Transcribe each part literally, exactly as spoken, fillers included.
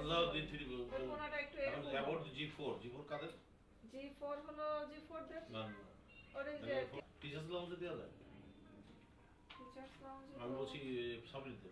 দাও জি থ্রি কোনাটা একটু এরকম about G four G four কাদের জি ফোর হলো জি ফোর দের না না ওরে যে টিচার্স লাউঞ্জে দেওয়া যায় টিচার্স লাউঞ্জে আমি বলছি সাবরিদের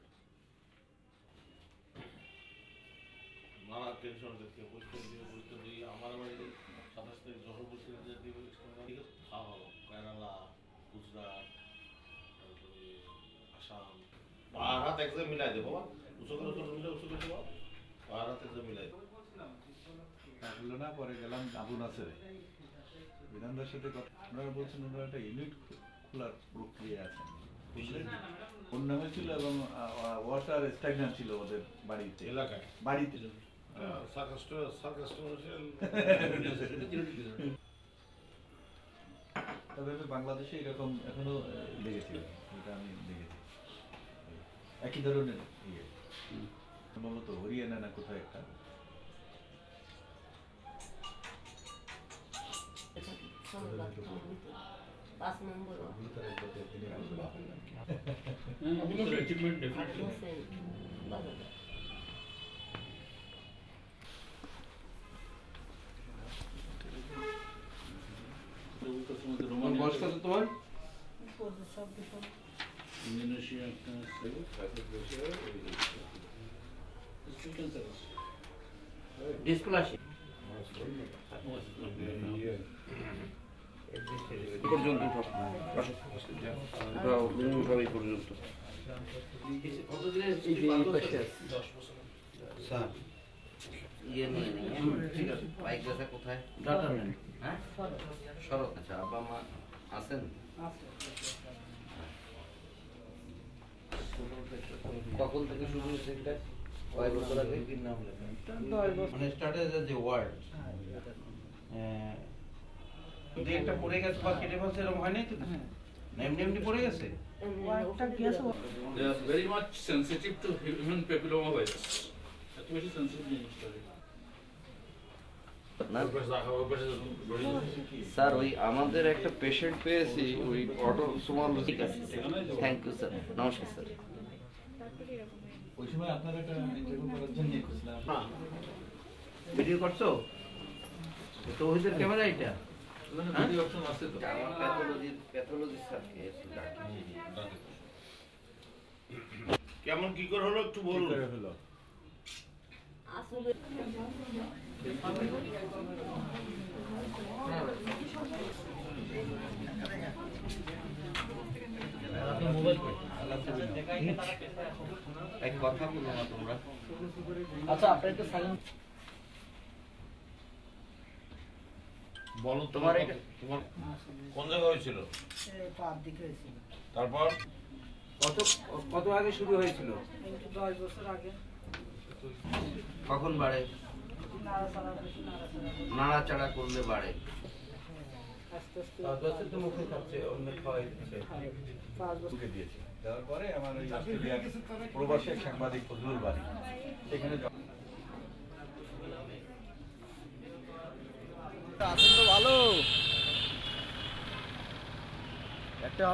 মারা টেনশন দেখে পরীক্ষা দিয়ে পরীক্ষা দিয়ে আমার আমার সাতাশ তারিখ যখন বলছি যে দিব ঠিক আছে খাওয়া হলো কেরালা গুজরাট তারপরে আসাম আর হাত একদম মিলাই দেবো বাবা উঁচু করে উঁচু মিলে উঁচু করে দেবো আর হাত একদম মিলাই দেবো বললো না পরে গেলাম আবু নাসেরে বিধানদার সাথে কথা ওনারা বলছেন ওনারা একটা ইউনিট খোলার প্রক্রিয়া আছে ওর নামে ছিল এবং ওয়াটার স্ট্যাগন্যান্ট ছিল ওদের বাড়িতে এলাকায় বাড়িতে তবে বাংলাদেশে এরকম এখনো লেগেছে এটা আমি দেখেছি একই ধরনের ইয়ে সম্ভবত হরিয়ানা না কোথায় একটা পাঁচ নম্বর বয়স কত তোমার? ডিসপ্লাসিয়া পর্যন্ত পর্যন্ত স্যার ইয়ে নিয়ে ঠিক আছে বাইক ব্যথা কোথায় ডাটা নেন হ্যাঁ সড়ক আছে আব্বা মা আছেন কখন থেকে শুরু হয়েছে এটা কয় বছর আগে কি নাম লেখেন মানে স্টার্টেজ যে ওয়ার্ড যদি একটা পড়ে গেছে বা কেটে ফেলছে এরকম হয় নাই তো এমনি এমনি পড়ে গেছে They are very much sensitive to human papilloma virus. এত বেশি সেনসিটিভ জিনিসটা স্যার ওই আমাদের একটা পেশেন্ট পেয়েছি ওই অটোসোমাল ঠিক আছে থ্যাংক ইউ স্যার নমস্কার স্যার ওই সময় আপনারা একটা ইন্টারভিউ করার জন্য খুঁজলাম হ্যাঁ ভিডিও করছো তো ওইদের ক্যামেরা এটা ভিডিও অপশন আছে তো আমার প্যাথোলজি প্যাথোলজি স্যার কে কেমন কি করে হলো একটু বলুন হলো আসলে এক কথা বলো না তোমরা আচ্ছা আপনি তো সাইলেন্ট বলো তোমার তোমার কোন জায়গায় হয়েছিল এই পার দিকে হয়েছিল তারপর কত কত আগে শুরু হয়েছিল দশ বছর আগে কখন বাড়ে নাড়াচাড়া বেশি নাড়াচাড়া নাড়াচাড়া করলে বাড়ে আস্তে আস্তে দশে তো মুখে খাচ্ছে অন্য খাওয়াই দিচ্ছে পাঁচ বছর ঢুকে দিয়েছি দেওয়ার পরে আমার ওই অস্ট্রেলিয়ার প্রবাসী এক সাংবাদিক ফজলুল বাড়ি সেখানে আছেন তো ভালো একটা